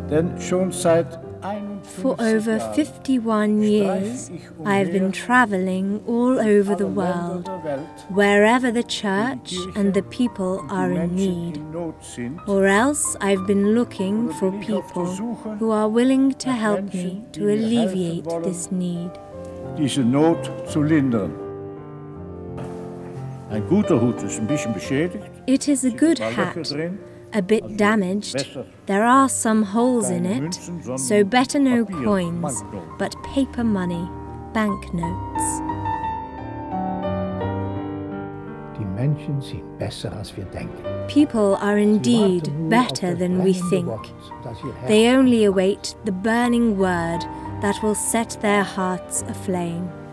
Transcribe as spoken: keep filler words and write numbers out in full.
Denn schon seit For over fifty-one years, I have been traveling all over the world, wherever the church and the people are in need. Or else I've been looking for people who are willing to help me to alleviate this need. Diese Not zu lindern. Ein guter Hut ist ein bisschen beschädigt. It is a good hat, a bit damaged. There are some holes in it, so better no coins, but paper money, banknotes. Die Menschen sind besser als wir denken. People are indeed better than we think. They only await the burning word that will set their hearts aflame.